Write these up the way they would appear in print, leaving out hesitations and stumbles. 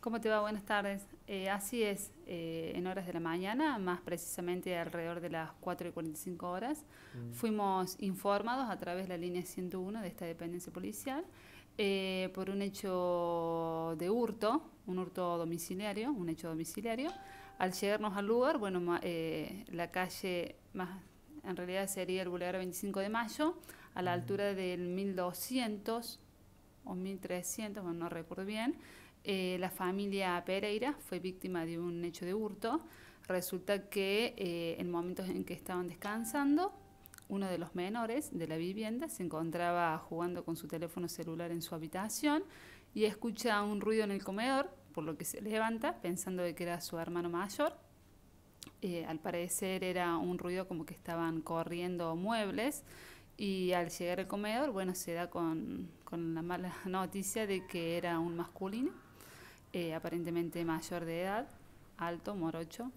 ¿Cómo te va? Buenas tardes. Así es, en horas de la mañana, más precisamente alrededor de las 4:45 fuimos informados a través de la línea 101 de esta dependencia policial por un hecho de hurto, un hurto domiciliario, un hecho domiciliario. Al llegarnos al lugar, bueno, la calle más, en realidad sería el Boulevard 25 de Mayo, a la altura del 1200 o 1300, bueno, no recuerdo bien. La familia Pereira fue víctima de un hecho de hurto. Resulta que en momentos en que estaban descansando, uno de los menores de la vivienda se encontraba jugando con su teléfono celular en su habitación y escucha un ruido en el comedor, por lo que se levanta pensando de que era su hermano mayor. Al parecer era un ruido como que estaban corriendo muebles, y al llegar al comedor, bueno, se da con la mala noticia de que era un masculino, aparentemente mayor de edad, alto, morocho.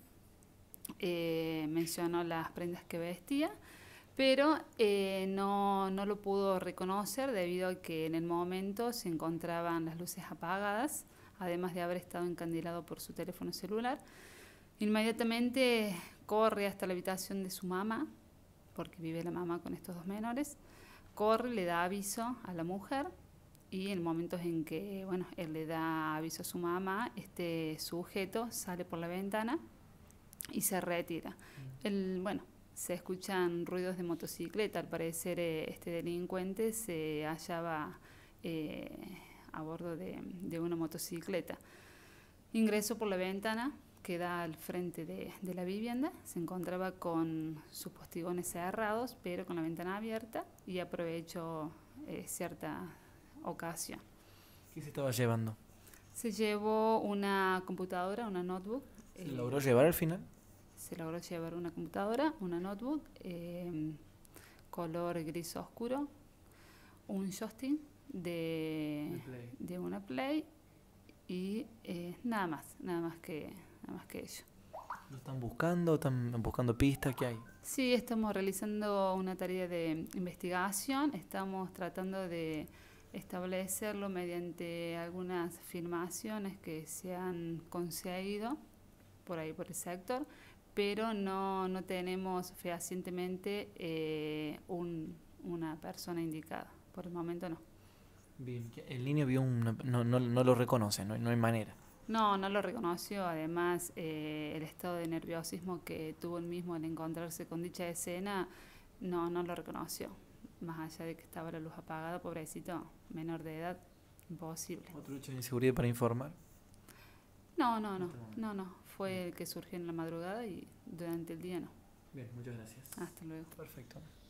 Mencionó las prendas que vestía, pero no lo pudo reconocer debido a que en el momento se encontraban las luces apagadas, además de haber estado encandilado por su teléfono celular. Inmediatamente corre hasta la habitación de su mamá, porque vive la mamá con estos dos menores. Corre, le da aviso a la mujer, y en momentos en que, bueno, él le da aviso a su mamá, este sujeto sale por la ventana y se retira. Bueno, se escuchan ruidos de motocicleta. Al parecer este delincuente se hallaba a bordo de una motocicleta. Ingresó por la ventana que da al frente de la vivienda, se encontraba con sus postigones cerrados, pero con la ventana abierta, y aprovechó cierta ocasión. ¿Qué se estaba llevando? Se llevó una computadora, una notebook. ¿Se logró llevar al final? Se logró llevar una computadora, una notebook, color gris oscuro, un joystick de una Play, y nada más que ello. ¿Lo están buscando? ¿Están buscando pistas? ¿Qué hay? Sí, estamos realizando una tarea de investigación, estamos tratando de establecerlo mediante algunas filmaciones que se han conseguido por ahí, por el sector, pero no tenemos fehacientemente una persona indicada. Por el momento no. Bien, el niño vio no lo reconoce, no hay manera. No lo reconoció. Además, el estado de nerviosismo que tuvo él mismo al encontrarse con dicha escena, no lo reconoció. Más allá de que estaba la luz apagada, pobrecito, menor de edad, imposible. ¿Otro hecho de inseguridad para informar? No. Fue el que surgió en la madrugada, y durante el día no. Bien, muchas gracias. Hasta luego. Perfecto.